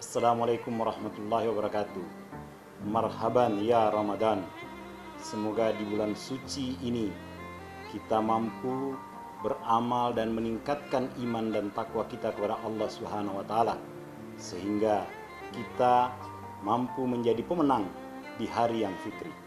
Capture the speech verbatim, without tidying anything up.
Assalamualaikum warahmatullahi wabarakatuh. Marhaban ya Ramadan. Semoga di bulan suci ini kita mampu beramal dan meningkatkan iman dan takwa kita kepada Allah Subhanahu wa taala, sehingga kita mampu menjadi pemenang di hari yang fikri.